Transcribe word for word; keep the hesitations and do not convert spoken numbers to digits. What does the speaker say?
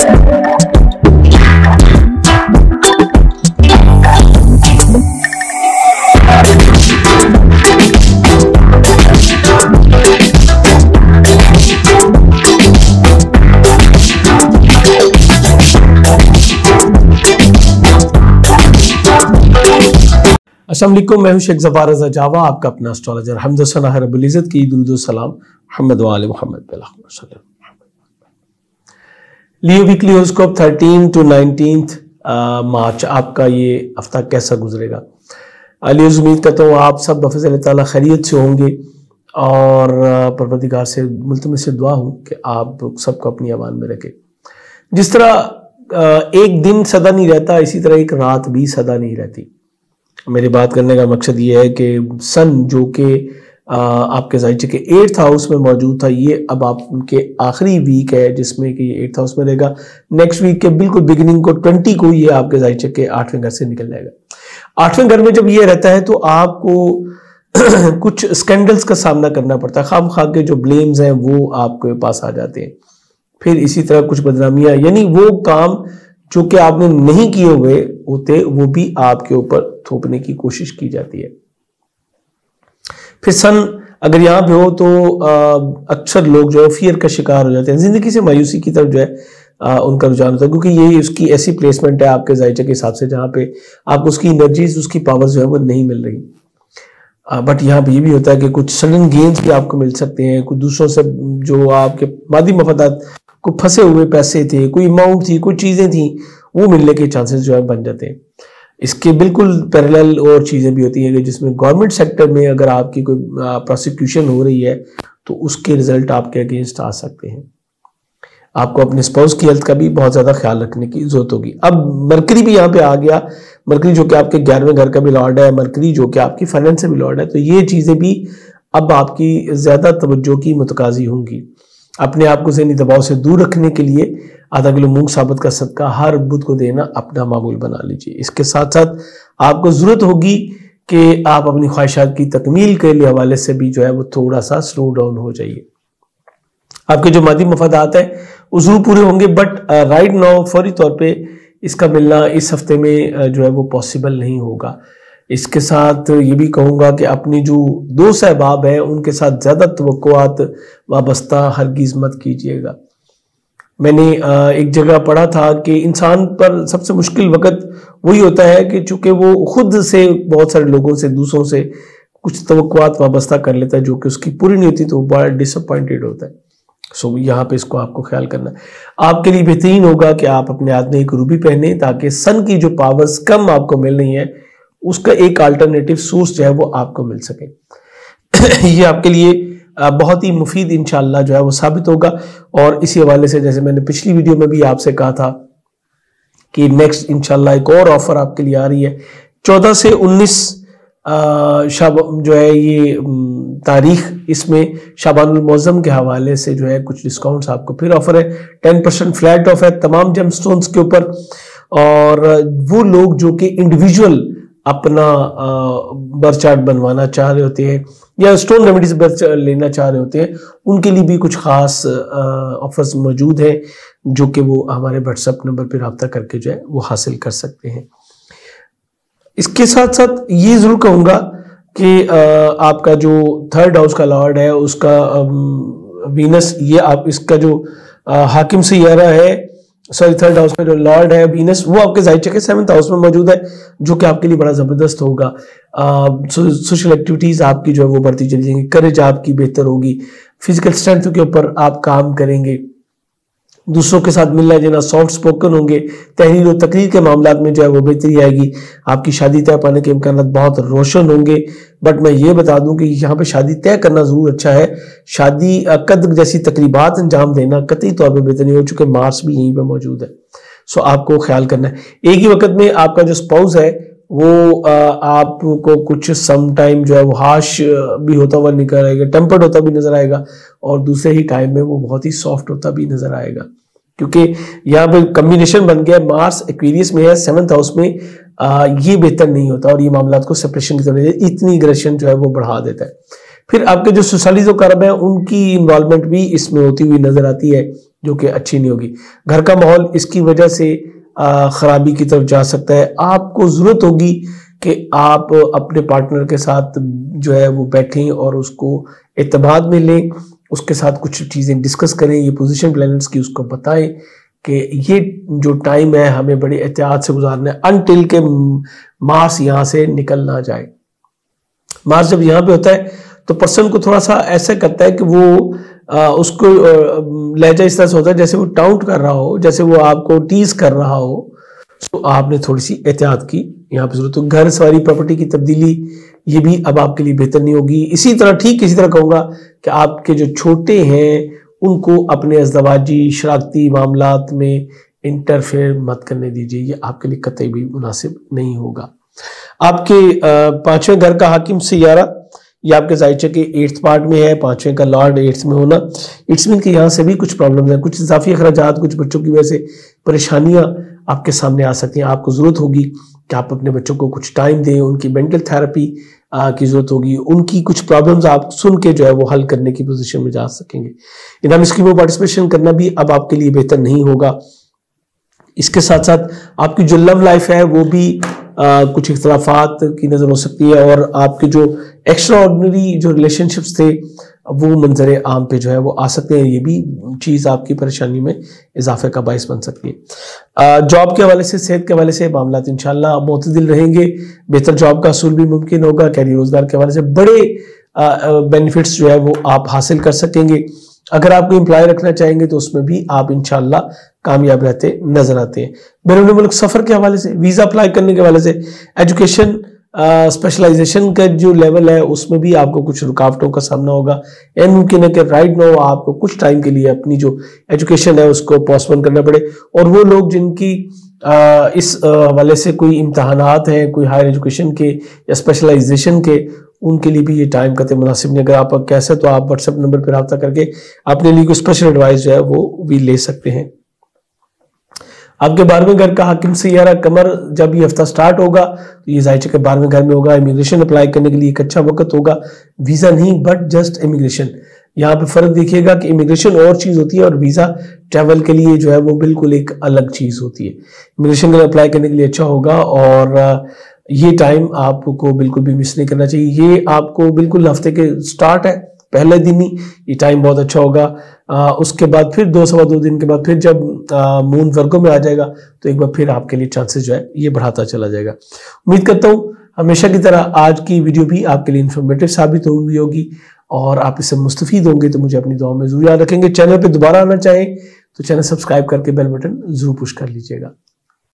अस्सलाम वालेकुम, मैं हूं शेख ज़फ़ार रज़ा जावा, आपका अपना एस्ट्रोलॉजर। हम्द सना रब्बुल इज़्ज़त की दुरूद व सलाम मुहम्मद व आले मुहम्मद पे लाखों सलाम। Leo weekly horoscope thirteen to nineteen March आपका ये हफ्ता कैसा गुजरेगा। लियोज़, उम्मीद करता हूँ आप सब बफ़ज़ल ताला खैरियत से होंगे और परवरदिगार से मुल्तमिस से दुआ हूँ कि आप सबको अपनी अमान में रखे। जिस तरह एक दिन सदा नहीं रहता, इसी तरह एक रात भी सदा नहीं रहती। मेरी बात करने का मकसद ये है कि सन जो कि आपके ज़ाहिर के एट्थ हाउस में मौजूद था, ये अब आप उनके आखिरी वीक है जिसमें कि ये एट्थ हाउस में रहेगा। नेक्स्ट वीक के बिल्कुल बिगिनिंग को ट्वेंटी को ये आपके ज़ाहिर के आठवें घर से निकल जाएगा। आठवें घर में जब ये रहता है तो आपको कुछ स्कैंडल्स का सामना करना पड़ता है। खाम खा के जो ब्लेम्स हैं वो आपके पास आ जाते हैं। फिर इसी तरह कुछ बदनामियां, यानी वो काम जो कि आपने नहीं किए हुए होते वो भी आपके ऊपर थोपने की कोशिश की जाती है। फिर सन अगर यहाँ पे हो तो अक्सर लोग जो है फियर का शिकार हो जाते हैं, जिंदगी से मायूसी की तरफ जो है आ, उनका रुझान होता है, क्योंकि ये उसकी ऐसी प्लेसमेंट है आपके जायचे के हिसाब से जहाँ पे आपको उसकी एनर्जीज, उसकी पावर जो है वो नहीं मिल रही। बट यहाँ पे ये भी होता है कि कुछ सडन गेन्स भी आपको मिल सकते हैं। कुछ दूसरों से जो आपके मादी मफादात को फंसे हुए पैसे थे, कोई अमाउंट थी, कोई चीजें थी, वो मिलने के चांसेस जो है बन जाते हैं। इसके बिल्कुल पैरेलल और चीजें भी होती हैं कि जिसमें गवर्नमेंट सेक्टर में अगर आपकी कोई प्रोसिक्यूशन हो रही है तो उसके रिजल्ट आपके अगेंस्ट आ सकते हैं। आपको अपने स्पाउस की हेल्थ का भी बहुत ज्यादा ख्याल रखने की जरूरत होगी। अब मरकरी भी यहाँ पे आ गया, मरकरी जो कि आपके ग्यारहवें घर का भी लॉर्ड है, मरकरी जो कि आपकी फाइनेंस से भी लॉर्ड है, तो ये चीजें भी अब आपकी ज्यादा तवज्जो की मुतकाजी होंगी। अपने आप को ज़हनी दबाव से दूर रखने के लिए आधा किलो मूंग साबुत का सदका हर बुध को देना अपना मामूल बना लीजिए। इसके साथ साथ आपको जरूरत होगी कि आप अपनी ख्वाहिशात की तकमील के लिए हवाले से भी जो है वो थोड़ा सा स्लो डाउन हो जाइए। आपके जो मादी मफादात है वो जरूर पूरे होंगे, बट राइट नाउ फौरी तौर पे इसका मिलना इस हफ्ते में जो है वो पॉसिबल नहीं होगा। इसके साथ ये भी कहूँगा कि अपनी जो दोस्त अहबाब है उनके साथ ज़्यादा तवक्कुआत वाबस्ता हरगिज़ मत कीजिएगा। मैंने एक जगह पढ़ा था कि इंसान पर सबसे मुश्किल वक़्त वही होता है कि चूँकि वो खुद से बहुत सारे लोगों से, दूसरों से कुछ तवक्कुआत वाबस्ता कर लेता है जो कि उसकी पूरी नहीं होती, तो वो बड़ा डिसअपॉइंटेड होता है। सो यहाँ पे इसको आपको ख्याल करना है। आपके लिए बेहतरीन होगा कि आप अपने हाथ में एक रूबी पहने, ताकि सन की जो पावर्स कम आपको मिल रही है उसका एक अल्टरनेटिव सोर्स जो है वो आपको मिल सके। ये आपके लिए बहुत ही मुफीद इंशाल्लाह जो है वो साबित होगा। और इसी हवाले से जैसे मैंने पिछली वीडियो में भी आपसे कहा था कि नेक्स्ट इंशाल्लाह एक और ऑफर आपके लिए आ रही है। चौदह से उन्नीस शाब जो है ये तारीख, इसमें शाबानुल मौज़म के हवाले से जो है कुछ डिस्काउंट्स आपको फिर ऑफर है। टेन परसेंट फ्लैट ऑफ है तमाम जेमस्टोन्स के ऊपर। और वो लोग जो कि इंडिविजुअल अपना बर्थ चार्ट बनवाना चाह रहे होते हैं या स्टोन रेमेडीज बर्थ लेना चाह रहे होते हैं, उनके लिए भी कुछ खास ऑफर्स मौजूद हैं जो कि वो हमारे व्हाट्सएप नंबर पर रब्ता करके जो है वो हासिल कर सकते हैं। इसके साथ साथ ये जरूर कहूँगा कि आपका जो थर्ड हाउस का लॉर्ड है उसका वीनस, ये आप इसका जो हाकिम सैयारा है, सॉरी थर्ड हाउस में जो लॉर्ड है वीनस, वो आपके जायचे के सेवंथ हाउस में मौजूद है, जो कि आपके लिए बड़ा जबरदस्त होगा। सोशल एक्टिविटीज आपकी जो है वो बढ़ती चली जाएंगी, करेज आपकी बेहतर होगी, फिजिकल स्ट्रेंथ के ऊपर आप काम करेंगे, दूसरों के साथ मिलना जुलना, सॉफ्ट स्पोकन होंगे, तहरीर और तकरीर के मामलात में जो है वो बेहतरी आएगी। आपकी शादी तय पाने के इम्कान बहुत रोशन होंगे। बट मैं ये बता दूं कि यहाँ पे शादी तय करना जरूर अच्छा है, शादी कद्र जैसी तकरीबात अंजाम देना कतई तौर पर बेहतर नहीं हो, चुके मार्स भी यहीं पे मौजूद है। सो आपको ख्याल करना है। एक ही वक्त में आपका जो स्पाउस है वो आपको कुछ सम टाइम जो है वो हाश भी होता हुआ निकल आएगा, टेम्पर्ड होता भी नजर आएगा, और दूसरे ही टाइम में वो बहुत ही सॉफ्ट होता भी नजर आएगा, क्योंकि यहाँ पे कम्बिनेशन बन गया, मार्स एक्वेरियस में है, सेवंथ हाउस में। आ, ये बेहतर नहीं होता और ये मामलात को सेपरेशन की तरफ इतनी एग्रेशन जो है वो बढ़ा देता है। फिर आपके जो सोशलिस्ट कर्म है उनकी इन्वॉल्वमेंट भी इसमें होती हुई नजर आती है, जो कि अच्छी नहीं होगी। घर का माहौल इसकी वजह से खराबी की तरफ जा सकता है। आपको जरूरत होगी कि आप अपने पार्टनर के साथ जो है वो बैठें और उसको एतमाद में लें, उसके साथ कुछ चीज़ें डिस्कस करें, ये पोजीशन प्लैनेट्स की उसको बताएं कि ये जो टाइम है हमें बड़ी एहतियात से गुजारना है अनटिल के मार्स यहाँ से निकल ना जाए। मार्स जब यहाँ पे होता है तो पर्सन को थोड़ा सा ऐसा करता है कि वो आ, उसको लहजा इस तरह से होता है जैसे वो टाउट कर रहा हो, जैसे वो आपको टीज कर रहा हो। तो आपने थोड़ी सी एहतियात की यहाँ पे जरूरत। तो घर सवारी प्रॉपर्टी की तब्दीली ये भी अब आपके लिए बेहतर नहीं होगी। इसी तरह ठीक इसी तरह कहूँगा कि आपके जो छोटे हैं उनको अपने अज़दवाजी शरारती मामलात में इंटरफेयर मत करने दीजिए, ये आपके लिए कतई भी मुनासिब नहीं होगा। आपके पांचवें घर का हाकिम सैयारा ये आपके जायचे के एट्थ पार्ट में है, पांचवें का लॉर्ड एट्थ में होना, इट्स मीन कि यहाँ से भी कुछ प्रॉब्लम्स हैं, कुछ इजाफी अखराजात, कुछ बच्चों की वजह से परेशानियां आपके सामने आ सकती हैं। आपको जरूरत होगी कि आप अपने बच्चों को कुछ टाइम दें, उनकी मेंटल थेरेपी की जरूरत होगी, उनकी कुछ प्रॉब्लम्स आप सुन के जो है वो हल करने की पोजीशन में जा सकेंगे। इनामी स्कीम में पार्टिसिपेशन करना भी अब आपके लिए बेहतर नहीं होगा। इसके साथ साथ आपकी जो लव लाइफ है वो भी आ, कुछ इख्तलाफात की नजर हो सकती है और आपके जो एक्स्ट्रा ऑर्डिनरी जो रिलेशनशिप्स थे वो मंजर आम पे जो है वो आ सकते हैं। ये भी चीज़ आपकी परेशानी में इजाफे का बायस बन सकती है। जॉब के हवाले से, सेहत के हवाले से मामला इंशाल्लाह मोतदिल रहेंगे, बेहतर जॉब का असूल भी मुमकिन होगा। कैरियर रोजगार के हवाले से बड़े बेनिफिट्स जो है वो आप हासिल कर सकेंगे। अगर आप कोई एम्प्लॉय रखना चाहेंगे तो उसमें भी आप इंशाल्लाह कामयाब रहते नजर आते हैं। बैरून मुल्क सफर के हवाले से, वीजा अप्लाई करने के हवाले से, एजुकेशन स्पेशलाइजेशन का जो लेवल है उसमें भी आपको कुछ रुकावटों का सामना होगा। यह मुमकिन है कि राइट नाउ आपको कुछ टाइम के लिए अपनी जो एजुकेशन है उसको पोस्टपोन करना पड़े। और वो लोग जिनकी आ, इस हवाले से कोई इम्तहानात हैं, कोई हायर एजुकेशन के या स्पेशलाइजेशन के, उनके लिए भी ये टाइम कतई मुनासिब नहीं। अगर आप कैसे तो आप व्हाट्सएप नंबर पर रब्ता करके अपने लिए कोई स्पेशल एडवाइस जो है वो भी ले सकते हैं। आपके बारहवें घर का हाकिम सैयारा कमर जब ये हफ्ता स्टार्ट होगा तो ये जायचे के बारहवें घर में होगा। इमिग्रेशन अप्लाई करने के लिए एक अच्छा वक्त होगा, वीजा नहीं बट जस्ट इमिग्रेशन। यहाँ पे फर्क देखिएगा कि इमिग्रेशन और चीज होती है और वीजा ट्रैवल के लिए जो है वो बिल्कुल एक अलग चीज होती है। इमिग्रेशन के लिए अप्लाई करने के लिए अच्छा होगा और ये टाइम आपको बिल्कुल भी मिस नहीं करना चाहिए। ये आपको बिल्कुल हफ्ते के स्टार्ट है, पहले दिन ही ये टाइम बहुत अच्छा होगा। आ, उसके बाद फिर दो सवा दो दिन के बाद फिर जब मून वर्गों में आ जाएगा तो एक बार फिर आपके लिए चांसेस जो है ये बढ़ाता चला जाएगा। उम्मीद करता हूँ हमेशा की तरह आज की वीडियो भी आपके लिए इन्फॉर्मेटिव साबित हुई होगी और आप इससे मुस्तफीद होंगे। तो मुझे अपनी दुआ में जरूर याद रखेंगे। चैनल पे दोबारा आना चाहें तो चैनल सब्सक्राइब करके बेल बटन जरूर पुश कर लीजिएगा।